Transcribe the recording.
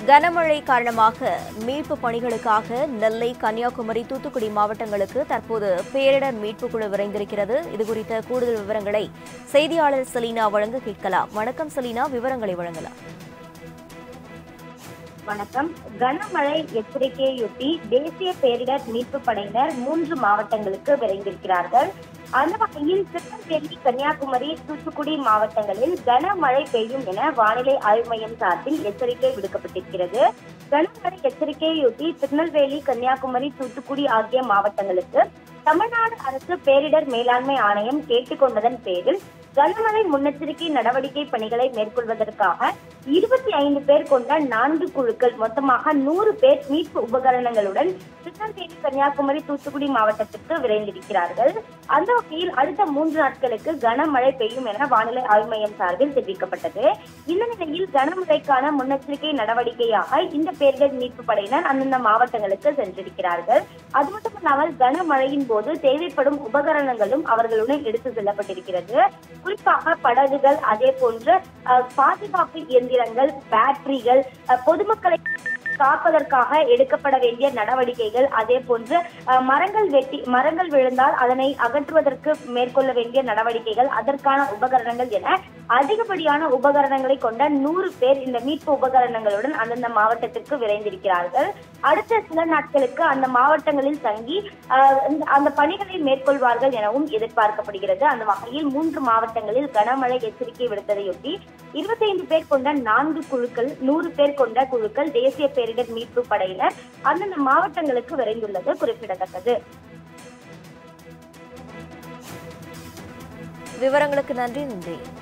கனமழை காரணமாக மீட்பு பணிகளுக்காக நெல்லை, கன்னியாகுமரி, தூத்துக்குடி மாவட்டங்களுக்கு தற்போது பேரிடர் மீட்புக் குழு விரைந்திருக்கிறது. இதுகுறித்த கூடுதல் விவரங்களை செய்தியாளர் செலீனா வழங்க கேட்கலாம். வணக்கம் செலீனா, விவரங்களை வழங்கலாம். வணக்கம். கனமழை எச்சரிக்கையொட்டி தேசிய பேரிடர் மீட்பு படையினர் 3 மாவட்டங்களுக்கு விரைந்திருக்கிறார்கள். அந்த வகையில் திருநெல்வேலி, கன்னியாகுமரி, தூத்துக்குடி மாவட்டங்களில் கனமழை பெய்யும் என வானிலை ஆய்வு மையம் சார்பில் எச்சரிக்கை விடுக்கப்பட்டிருக்கிறது. கனமழை எச்சரிக்கையொட்டி திருநெல்வேலி, கன்னியாகுமரி, தூத்துக்குடி ஆகிய மாவட்டங்களுக்கு தமிழ்நாடு அரசு பேரிடர் மேலாண்மை ஆணையம் கேட்டுக்கொண்டதன் பேரில் கனமழை முன்னெச்சரிக்கை நடவடிக்கை பணிகளை மேற்கொள்வதற்காக 25 பேர் கொண்ட 4 குழுக்கள் மொத்தமாக 100 பேர் மீட்பு உபகரணங்களுடன் திருநெல்வேலி, கன்னியாகுமரி, தூத்துக்குடி மாவட்டத்திற்கு விரைந்திருக்கிறார்கள். அந்த வகையில் அடுத்த 3 நாட்களுக்கு கனமழை பெய்யும் என வானிலை ஆய்வு மையம் சார்பில் தெரிவிக்கப்பட்டது. இந்த நிலையில் கனமழைக்கான முன்னெச்சரிக்கை நடவடிக்கையாக இந்த பேரிடர் மீட்பு படையினர் அந்தந்த மாவட்டங்களுக்கு சென்றிருக்கிறார்கள். அது மட்டுமல்லாமல் கனமழையின் போது தேவைப்படும் உபகரணங்களும் அவர்களுடன் எடுத்து செல்லப்பட்டிருக்கிறது. குறிப்பாக படகுகள், அதே போன்று பாதுகாப்பு இயந்திரங்கள், பேட்டரிகள், பொதுமக்களை காப்பதற்காக எடுக்கப்பட வேண்டிய நடவடிக்கைகள், அதே போன்று மரங்கள் விழுந்தால் அதனை அகற்றுவதற்கு மேற்கொள்ள வேண்டிய நடவடிக்கைகள், அதற்கான உபகரணங்கள் என அதிகப்படியான உபகரணங்களை கொண்ட 100 பேர் இந்த மீட்பு உபகரணங்களுடன் அந்தந்த மாவட்டத்திற்கு விரைந்திருக்கிறார்கள். அடுத்த சில நாட்களுக்கு அந்த மாவட்டங்களில் தங்கி அந்த பணிகளை மேற்கொள்வார்கள் எனவும் எதிர்பார்க்கப்படுகிறது. அந்த வகையில் 3 மாவட்டங்களில் கனமழை எச்சரிக்கை விடுத்ததையொட்டி 25 பேர் கொண்ட 4 குழுக்கள், 100 பேர் கொண்ட குழுக்கள் தேசிய பேரிடர் மீட்பு படையினர் அந்தந்த மாவட்டங்களுக்கு விரைந்துள்ளது குறிப்பிடத்தக்கது. விவரங்களுக்கு நன்றி.